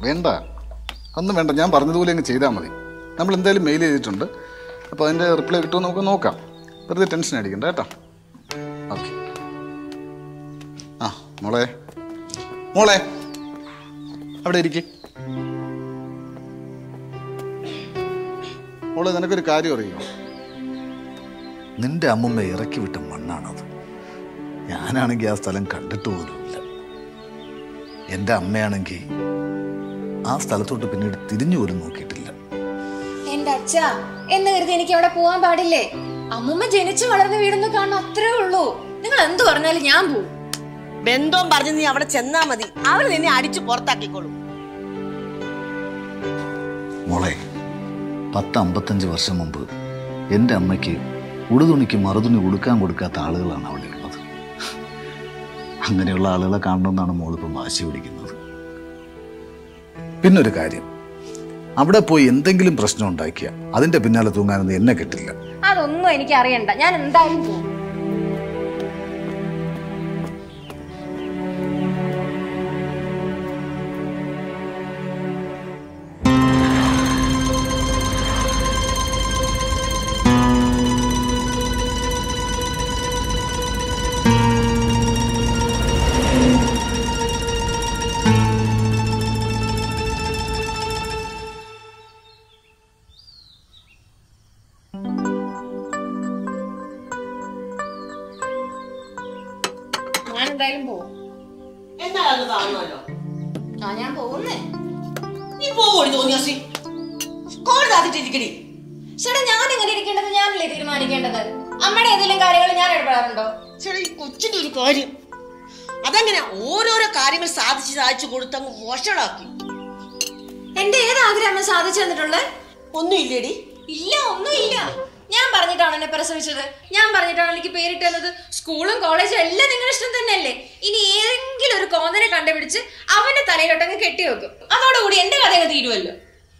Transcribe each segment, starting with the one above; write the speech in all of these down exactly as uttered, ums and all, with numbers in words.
വേണ്ട, ഒന്നും വേണ്ട. ഞാൻ പറഞ്ഞതുപോലെ അങ്ങ് ചെയ്താൽ മതി. നമ്മൾ എന്തായാലും മെയിൽ ചെയ്തിട്ടുണ്ട്. അപ്പോൾ അതിൻ്റെ റിപ്ലൈ കിട്ടുമോ നമുക്ക് നോക്കാം. വെറുതെ ടെൻഷൻ അടിക്കണ്ട കേട്ടോ. ഓക്കെ. ആ മോളെ, മോളെ അവിടെ ഇരിക്കേ. മോളെ, നിനക്കൊരു കാര്യം അറിയുമോ? നിന്റെ അമ്മമ്മ ഇറക്കി വിട്ട മണ്ണാണത്. ഞാനാണെങ്കിൽ ആ സ്ഥലം കണ്ടിട്ട് പോലുമില്ല. എൻ്റെ അമ്മയാണെങ്കിൽ ആ സ്ഥലത്തോട്ട് പിന്നീട് തിരിഞ്ഞു പോലും നോക്കിയിട്ടില്ല. എന്റെ അച്ഛ എന്ന് കരുതി എനിക്ക് അവിടെ പോവാൻ പാടില്ലേ? അമ്മൂമ്മ ജനിച്ചു വളർന്ന വീടൊന്നും കാണാൻ അത്രേ ഉള്ളൂ. നിങ്ങൾ എന്ത് പറഞ്ഞാലും ഞാൻ പോവും. ബന്ധവും പറഞ്ഞ് നീ അവിടെ ചെന്നാ മതി, അവർ നിന്നെ അടിച്ചു പുറത്താക്കിക്കോളൂ. മോളെ, പത്ത് അമ്പത്തഞ്ച് വർഷം മുമ്പ് എൻ്റെ അമ്മയ്ക്ക് ഉടുതുണിക്ക് മറുതുണി ഉടുക്കാൻ കൊടുക്കാത്ത ആളുകളാണ് അവിടെ ഉള്ളത്. അങ്ങനെയുള്ള ആളുകളെ കാണണമെന്നാണ് മോളിപ്പം വാശി പിടിക്കുന്നത്. പിന്നൊരു കാര്യം, അവിടെ പോയി എന്തെങ്കിലും പ്രശ്നം ഉണ്ടാക്കിയ അതിന്റെ പിന്നാലെ തൂങ്ങാനൊന്നും എന്നെ കിട്ടില്ല. അതൊന്നും എനിക്ക് അറിയണ്ട, ഞാൻ എന്തായാലും പോകും. ഞാൻ എങ്ങനെ ഇരിക്കേണ്ടത് ഞാനല്ലേ തീരുമാനിക്കേണ്ടത്. അമ്മയുടെ ഏതെങ്കിലും കാര്യങ്ങൾ ഞാൻ ഇടപെടാറുണ്ടോ? ചേട്ടാ, ഈ കൊച്ചിന്റെ ഒരു കാര്യം അതങ്ങനെ ഓരോരോ കാര്യങ്ങൾ സാധിച്ച് സാധിച്ചു കൊടുത്തങ്ങ് മോശമാക്കി. എന്റെ ഏത് ആഗ്രഹം സാധിച്ചു തന്നിട്ടുള്ളത്? ഒന്നുമില്ലേടി. ഇല്ല, ഒന്നുമില്ല. ഞാൻ പറഞ്ഞിട്ടാണ് എന്നെ പ്രസവിച്ചത്, ഞാൻ പറഞ്ഞിട്ടാണ് എനിക്ക് പേരിട്ട് തന്നത്. സ്കൂളും കോളേജും എല്ലാം നിങ്ങളുടെ ഇഷ്ടം തന്നെയല്ലേ. ഇനി ഏതെങ്കിലും ഒരു കോന്തനെ കണ്ടുപിടിച്ച് അവന്റെ തലയിലോട്ടങ്ങ് കെട്ടിവെക്കും. അതോടുകൂടി എന്റെ കഥ അങ്ങ് തീരുമല്ലോ.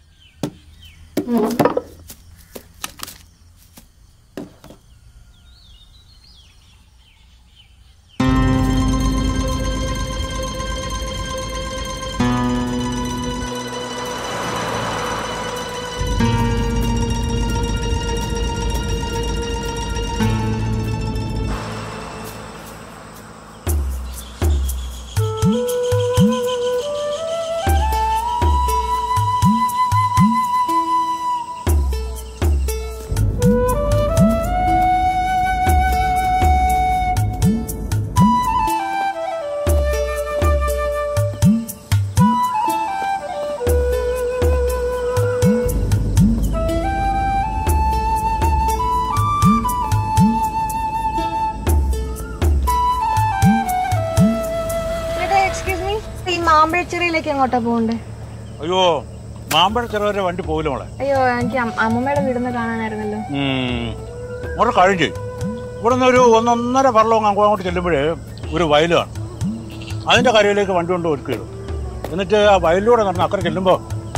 എങ്ങോട്ടാ പോകണ്ടേ? അയ്യോ, മാമ്പഴച്ചിറ വരെ വണ്ടി പോകില്ല മോളെ. അയ്യോ, എനിക്ക് അമ്മമ്മയുടെ വീടിന്ന് കാണാനായിരുന്നല്ലോ. മോളെ കാര്യം ചെയ്യും. ഇവിടെ നിന്ന് ഒരു ഒന്നൊന്നര പറലോങ് അങ്ങോട്ട് ചെല്ലുമ്പോഴേ ഒരു വയലാണ്. അതിൻ്റെ കരയിലേക്ക് വണ്ടി കൊണ്ട് ഒരുക്കിയിടും. എന്നിട്ട് ആ വയലിലൂടെ നടന്ന് അക്കരെ ചെല്ലുമ്പോൾ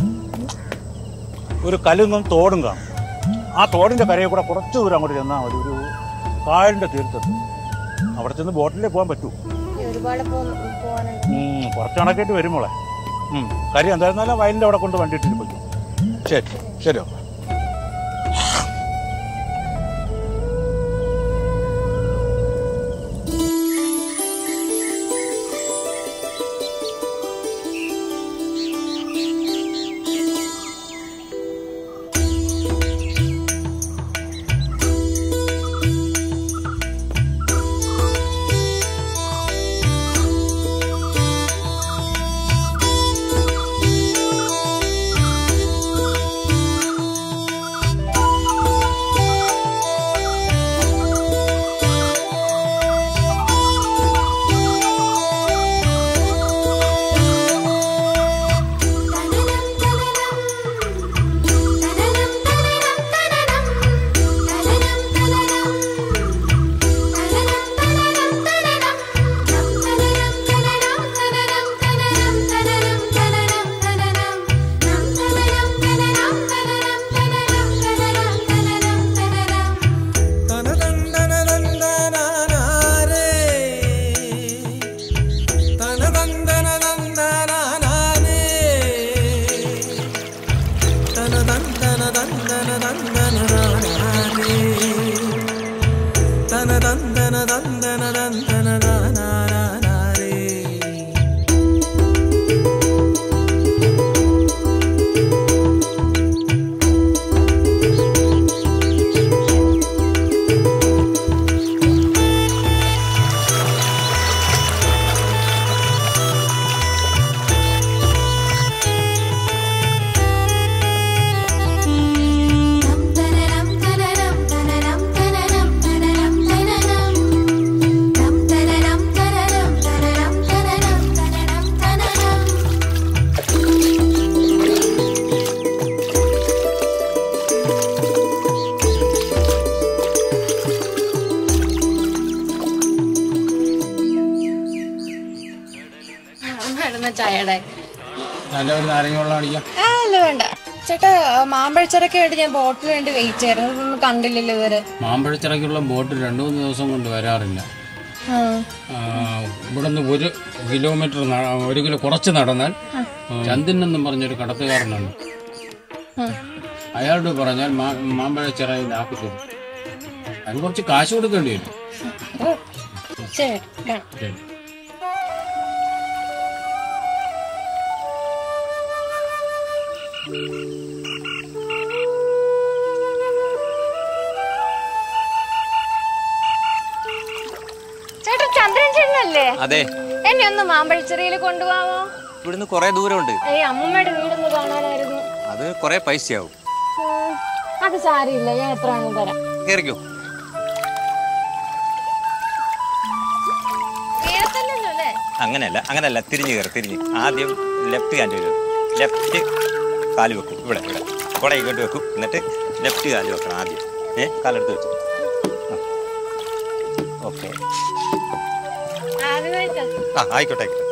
ഒരു കലുങ്ങും തോടും കാണും. ആ തോടിൻ്റെ കരയിൽ കൂടെ കുറച്ച് ദൂരം അങ്ങോട്ട് ചെന്നാൽ മതി, ഒരു കായലിൻ്റെ തീരത്തെത്തും. അവിടെ ചെന്ന് ബോട്ടിലേ പോകാൻ പറ്റൂ. കുറച്ച് കണക്കായിട്ട് വരും മോളെ. കാര്യം എന്തായിരുന്നാലും വയലിൻ്റെ അവിടെ കൊണ്ട് വണ്ടി ഇട്ടിട്ട് പറ്റും. ശരി ശരിയോ? അല്ല വേണ്ട ചേട്ടാ, മാമ്പഴച്ചിറയ്ക്ക് വേണ്ടി ഞാൻ ബോട്ടിന് വേണ്ടി വെയിറ്റ് ചെയ്യായിരുന്നു. അതൊന്നും കണ്ടില്ലല്ലോ ഇവര്. മാമ്പഴച്ചിറയ്ക്കുള്ള ബോട്ട് രണ്ടു മൂന്ന് ദിവസം കൊണ്ട് വരാറില്ല. ഇവിടെ നിന്ന് ഒരു കിലോമീറ്റർ ഒരു കിലോ കുറച്ച് നടന്നാൽ ചന്ദൻ എന്നും പറഞ്ഞൊരു കടത്തുകാരനുണ്ട്. അയാളോട് പറഞ്ഞാൽ മാമ്പഴച്ചിറയിൽ ആക്കി തരും. അതിന് കുറച്ച് കാശ് കൊടുക്കേണ്ടി വരും. ശരി. ചേട്ടാ, ചന്ദ്രൻ ചേട്ടനല്ലേ? അതെ. എന്നെ ഒന്ന് മാമ്പഴച്ചിറയിൽ കൊണ്ടുപോവാമോ? ഇവിടുന്ന് കൊറേ ദൂരമുണ്ട്. ഏയ്, അമ്മൂമ്മയുടെ വീടൊന്ന് കാണാനായിരുന്നു. അത് കൊറേ പൈസയാവും. അത് സാരിയില്ല, ഞാൻ എത്ര ആണെന്ന് തരാം. കേറിക്കോ. അങ്ങനെയല്ല അങ്ങനെയല്ല തിരിഞ്ഞു കയറി. തിരിഞ്ഞ് ആദ്യം ലെഫ്റ്റ് കാല് വരും. ലെഫ്റ്റ് കാല് വെക്കും. ഇവിടെ ഇവിടെ കുട ഇങ്ങോട്ട് വെക്കും. എന്നിട്ട് ലെഫ്റ്റ് കാല് വെക്കണം ആദ്യം. ഏ കാലെടുത്ത് വെച്ചു. ഓക്കെ. ആ ആയിക്കോട്ടെ ആയിക്കോട്ടെ.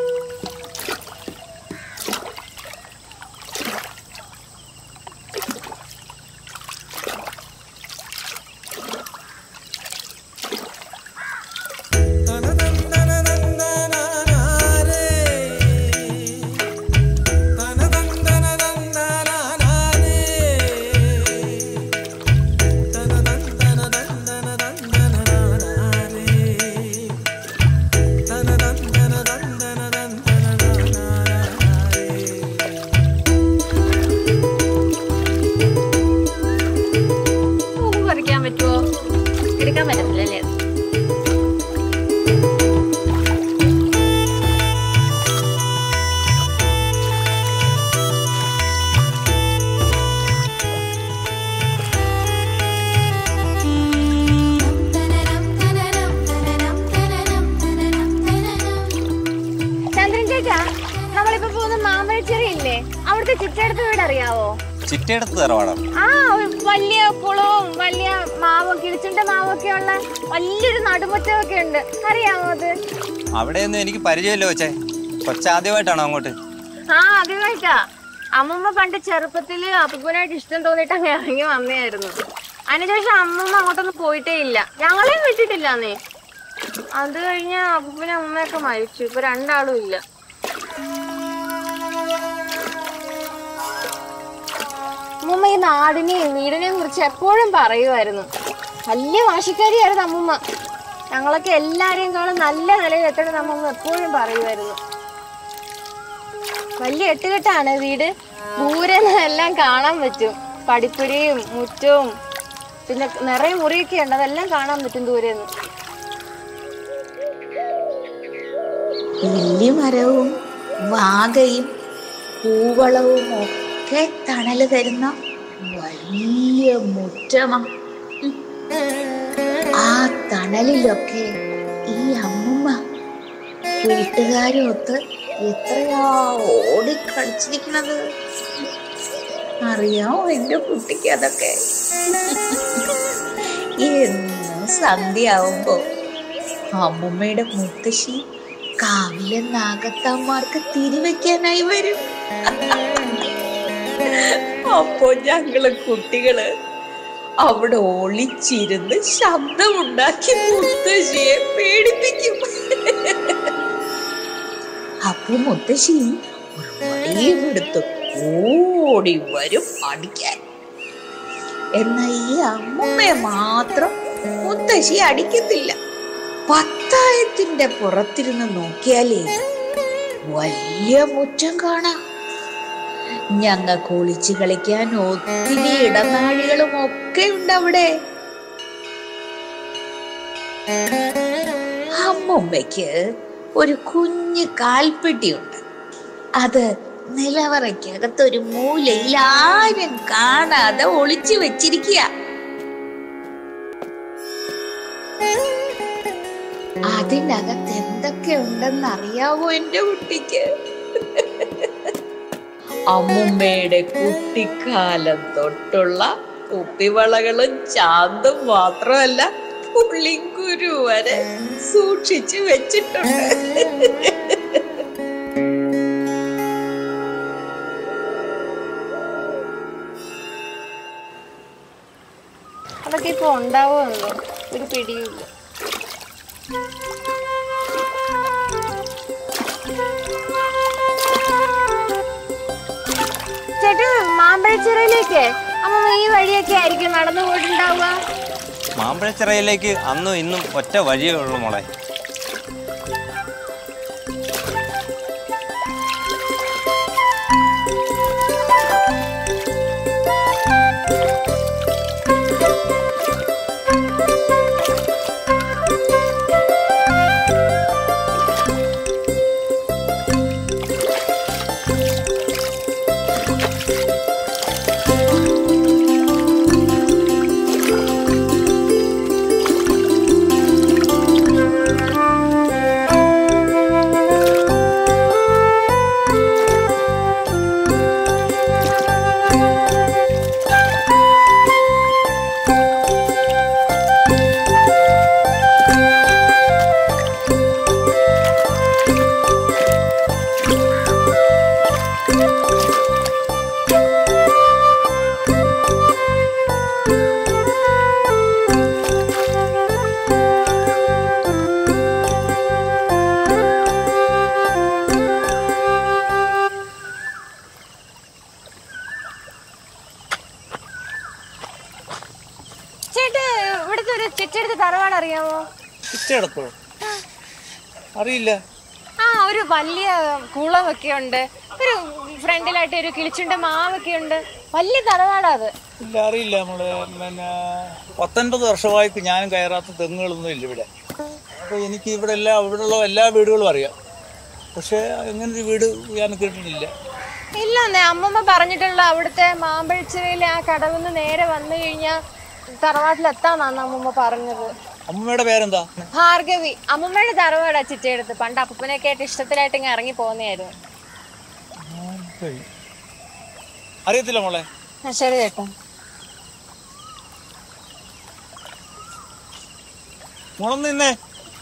ചിറ്റയെടുത്ത് തറവാടാ. ആ, വലിയ കുളവും വലിയ മാവും കിളിച്ചുണ്ട മാവൊക്കെ ഉള്ള വലിയൊരു നടുമുറ്റമൊക്കെ ഉണ്ട്. അറിയാമോ അത്? അവിടെയൊന്നും എനിക്ക് പരിചയമില്ല കൊച്ചേ. കൊച്ചാദ്യമായിട്ടാണോ അങ്ങോട്ട്? ആ, ആദ്യമായിട്ടാ. അമ്മമ്മ പണ്ട് ചെറുപ്പത്തില് അപ്പൂപ്പനായിട്ട് ഇഷ്ടം തോന്നിട്ട് അങ്ങ് ഇറങ്ങി വന്നതായിരുന്നു. അതിനുശേഷം അമ്മമ്മ അങ്ങോട്ടൊന്നും പോയിട്ടേ ഇല്ല. ഞങ്ങളെയും വിട്ടിട്ടില്ലാന്നേ. അത് കഴിഞ്ഞ അപ്പൂപ്പനും അമ്മയൊക്കെ മരിച്ചു. ഇപ്പൊ രണ്ടാളും ഇല്ല. അമ്മൂമ്മ ഈ നാടിനെയും വീടിനെയും കുറിച്ച് എപ്പോഴും പറയുമായിരുന്നു. വലിയ വാശിക്കാരിയായിരുന്നു അമ്മൂമ്മ. ഞങ്ങളൊക്കെ എല്ലാരെയും കാണും നല്ല നിലയിൽ എത്തണം അമ്മൂമ്മ എപ്പോഴും പറയുമായിരുന്നു. വലിയ എട്ടുകെട്ടാണ് വീട്. ദൂരെ എല്ലാം കാണാൻ പറ്റും. പടിപ്പുരയും മുറ്റവും പിന്നെ നിറയെ മുറിയൊക്കെ ഉണ്ട്. അതെല്ലാം കാണാൻ പറ്റും ദൂരെ നിന്ന്. വലിയ മരവും വാകയും പൂവളവും ഒക്കെ തണല് തരുന്ന വലിയ മുറ്റമാ. ആ തണലിലൊക്കെ ഈ അമ്മൂമ്മ വീട്ടുകാരും ഒത്ത് എത്രയാ ഓടിക്കളിച്ചിരിക്കണത് അറിയാമോ എന്റെ കുട്ടിക്ക്? അതൊക്കെ എന്നും സന്ധ്യയാവുമ്പോ അമ്മൂമ്മയുടെ മുത്തശ്ശി കാവിലെ നാഗത്താന്മാർക്ക് തിരിവെക്കാനായി വരും. അപ്പോ ഞങ്ങള് കുട്ടികള് അവിടെ ഒളിച്ചിരുന്ന് ശബ്ദമുണ്ടാക്കി മുത്തശ്ശിയെ പേടിപ്പിക്കും. അപ്പൊ മുത്തശ്ശി ഒരു വടിയും എടുത്ത് ഓടി വരും അടിക്കാൻ. എന്നാ ഈ അമ്മൂമ്മയെ മാത്രം മുത്തശ്ശി അടിക്കത്തില്ല. പത്ത് അത്തായത്തിന്റെ പുറത്തിരുന്ന് നോക്കിയാലേ വലിയ മുറ്റം കാണാം. ഞങ്ങൾക്ക് ഒളിച്ചു കളിക്കാൻ ഒത്തിരി ഇടനാഴികളും ഒക്കെ ഉണ്ട് അവിടെ. അമ്മുമ്മയ്ക്ക് ഒരു കുഞ്ഞു കാൽപ്പെട്ടിയുണ്ട്. അത് നിലവറയ്ക്കകത്തൊരു മൂലയിൽ ആരും കാണാതെ ഒളിച്ചു വെച്ചിരിക്കുക. അതിനകത്ത് എന്തൊക്കെ ഉണ്ടെന്ന് അറിയാവോ എന്റെ കുട്ടിക്ക്? അമ്മുമ്മയുടെ കുട്ടിക്കാലം തൊട്ടുള്ള കുപ്പിവളകളും ചാന്തും മാത്രമല്ല പുള്ളിക്കുരു വരെ സൂക്ഷിച്ചു വെച്ചിട്ടുണ്ട്. അതൊക്കെ ഇപ്പൊ ഉണ്ടാവുമല്ലോ, ഒരു പിടിയില്ല. ചേട്ടാ, മാമ്പഴച്ചിറയിലേക്ക് അമ്മ ഈ വഴിയൊക്കെ ആയിരിക്കും നടന്നു പോയിട്ടുണ്ടാവുക. മാമ്പഴച്ചിറയിലേക്ക് അന്നും ഇന്നും ഒറ്റ വഴിയേ ഉള്ളൂ മോളെ. അറിയില്ല. ആ, ഒരു വലിയ കുളമൊക്കെ ഉണ്ട്, ഒരു ഫ്രണ്ടിലായിട്ട് ഒരു കിളിച്ചുണ്ട മാവൊക്കെ ഉണ്ട്, വലിയ തറവാടാ അത്. ഇല്ല, അറിയില്ല നമ്മള്. പിന്നെ പത്തൊൻപത് വർഷമായി ഞാനും കയറാത്ത തെങ്ങുകളൊന്നും ഇല്ല ഇവിടെ. അപ്പൊ എനിക്ക് ഇവിടെ എല്ലാ ഇവിടെയുള്ള എല്ലാ വീടുകളും അറിയാം. പക്ഷെ അങ്ങനൊരു വീട് ഞാൻ കേട്ടിട്ടില്ല. ഇല്ലെന്നേ, അമ്മമ്മ പറഞ്ഞിട്ടുള്ള അവിടുത്തെ മാമ്പഴച്ചിറയിലെ ആ കടവിന്ന് നേരെ വന്നു കഴിഞ്ഞാൽ തറവാട്ടിലെത്താന്നാണ് അമ്മമ്മ പറഞ്ഞത്. അമ്മമ്മയുടെ പേരെന്താ? ഭാർഗവി. അമ്മമ്മയുടെ തറവാടാ ചിറ്റയെടുത്ത്. പണ്ട് അപ്പൂപ്പനൊക്കെ ആയിട്ട് ഇഷ്ടത്തിലായിട്ട് ഇങ്ങനെ ഇറങ്ങി പോന്നെയായിരുന്നു. അറിയത്തില്ല മോളെ. ശരി ചേട്ടാ. മോളൊന്ന് നിന്നേ.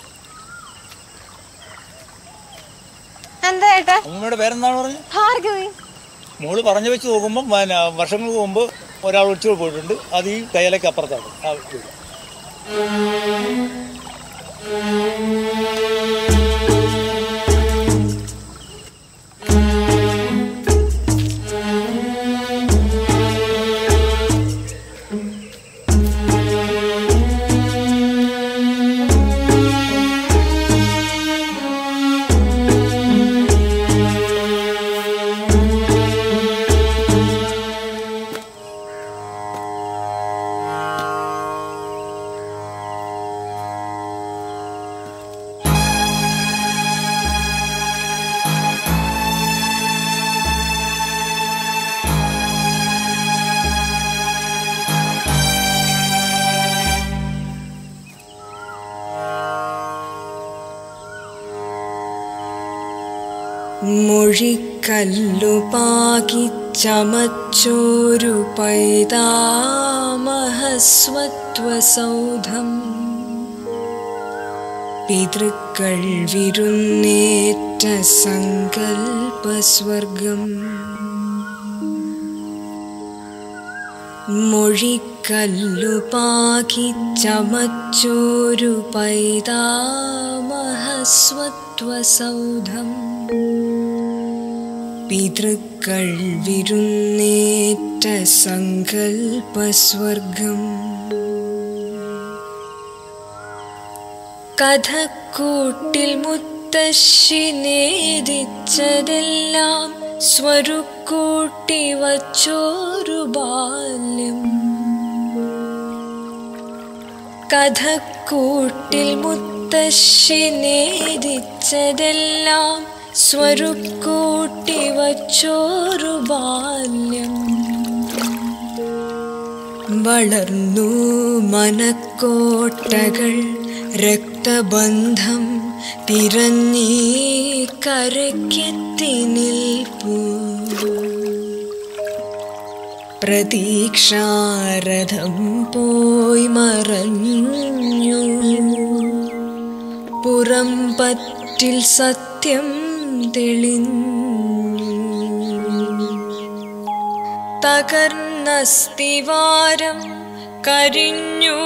എന്താ ചേട്ടാ? അമ്മമ്മയുടെ പേരെന്താണ് പറഞ്ഞത്? ഭാർഗവി. മോള് പറഞ്ഞു വെച്ച് നോക്കുമ്പോൾ വർഷങ്ങൾക്ക് മുമ്പ് ഒരാൾ ഒളിച്ചു പോയിട്ടുണ്ട്. അത് ഈ കയ്യിലേക്ക് അപ്പുറത്താണ് ആ വീട്. മൊഴിക്കല്ലുപാകി ചമച്ചോരു പൈതാമഹസ്വത്വസൗധം പിതൃക്കൾ വിരുന്നേറ്റ സങ്കൽപ്പസ്വർഗം. മൊഴിക്കല്ലുപാകി ചമച്ചോരു പൈതാമഹസ്വത്വസൗധം പിതൃക്കൾ വിരുന്നേറ്റ സങ്കൽപ്പസ്വർഗം. കഥക്കൂട്ടിൽ മുത്തശ്ശി നേദിച്ചതെല്ലാം സ്വരുക്കൂട്ടി വച്ചോരു ബാല്യം. കഥക്കൂട്ടിൽ മുത്തശ്ശി നേദിച്ചതെല്ലാം സ്വരുക്കൂട്ടി വച്ചോരു ബാല്യം. വളർന്നു മനക്കോട്ടകൾ രക്തബന്ധം തിരഞ്ഞീ കരയ്ക്കെത്തി നിൽപ്പൂ. പ്രതീക്ഷാരഥം പോയി മറഞ്ഞു. പുറം പറ്റിൽ സത്യം തെളിഞ്ഞു. തകർന്നസ്തിവാരം കരിഞ്ഞു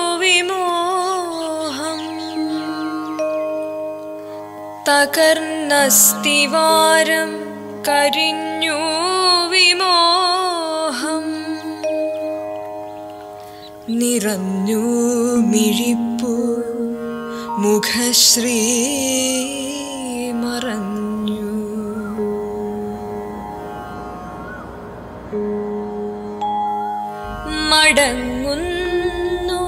വിമോഹം. തകർന്നസ്തിവാരം കരിഞ്ഞു വിമോഹം. നിറഞ്ഞു മിഴിപ്പൂ മുഖശ്രീ മറഞ്ഞു. മടങ്ങുന്നു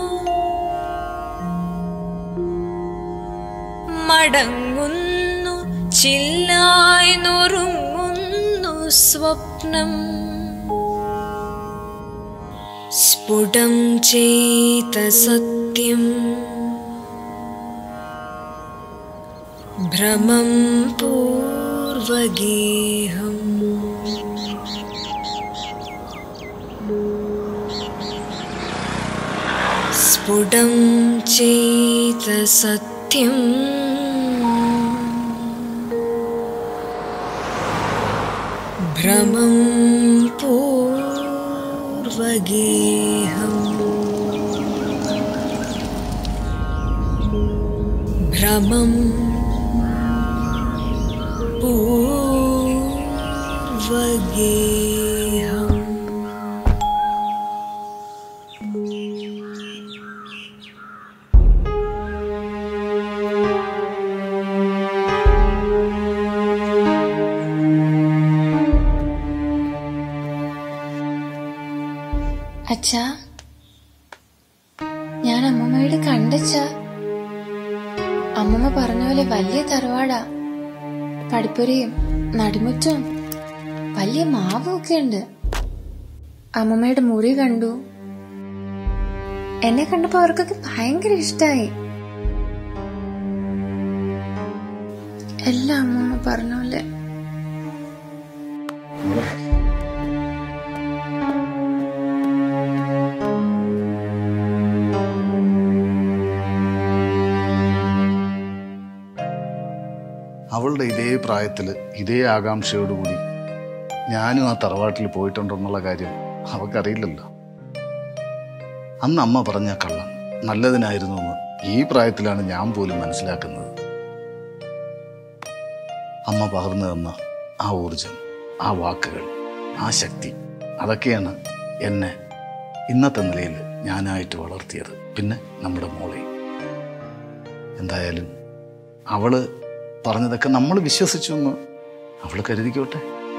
മടങ്ങുന്നു ചില്ലായി നുറുങ്ങുന്നു സ്വപ്നം. സ്ഫുടം ചെയ്ത സത്യം ഭ്രമം പൂർവഗേഹം. സ്ഫുടം ചെയ്ത സത്യം ഭ്രമം പൂർവഗേഹം. ഭ്രമം പൂർവഗേഹം. അച്ഛാ, ഞാൻ അമ്മമ്മയുടെ കണ്ടച്ചാ. അമ്മമ്മ പറഞ്ഞ പോലെ വലിയ തറവാടാ. പടിപ്പുരയും നടുമുറ്റവും വലിയ മാവും ഒക്കെ ഉണ്ട്. അമ്മമ്മയുടെ മുറി കണ്ടു. എന്നെ കണ്ടപ്പോ അവർക്കൊക്കെ ഭയങ്കര ഇഷ്ടായി. എല്ലാം അമ്മമ്മ പറഞ്ഞ പോലെ. അവളുടെ ഇതേ പ്രായത്തിൽ ഇതേ ആകാംക്ഷയോടുകൂടി ഞാനും ആ തറവാട്ടിൽ പോയിട്ടുണ്ടെന്നുള്ള കാര്യം അവൾക്കറിയില്ലല്ലോ. അന്ന് അമ്മ പറഞ്ഞ കള്ളം നല്ലതിനായിരുന്നു എന്ന് ഈ പ്രായത്തിലാണ് ഞാൻ പോലും മനസ്സിലാക്കുന്നത്. അമ്മ പകർന്നു തന്ന ആ ഊർജം, ആ വാക്കുകൾ, ആ ശക്തി, അതൊക്കെയാണ് എന്നെ ഇന്നത്തെ നിലയിൽ ഞാനായിട്ട് വളർത്തിയത്. പിന്നെ നമ്മുടെ മോളെ. എന്തായാലും അവള് പറഞ്ഞതൊക്കെ നമ്മൾ വിശ്വസിച്ചു എന്ന് അവൾ കരുതിക്കോട്ടെ.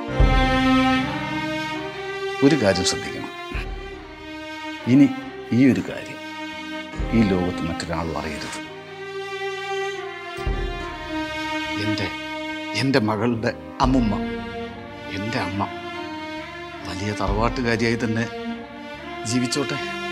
ഒരു കാര്യം ശ്രദ്ധിക്കണം, ഇനി ഈ ഒരു കാര്യം ഈ ലോകത്ത് മറ്റൊരാളും അറിയരുത്. എൻ്റെ എൻ്റെ മകളുടെ അമ്മുമ്മ, എൻ്റെ അമ്മ വലിയ തറവാട്ടുകാരിയായി തന്നെ ജീവിച്ചോട്ടെ.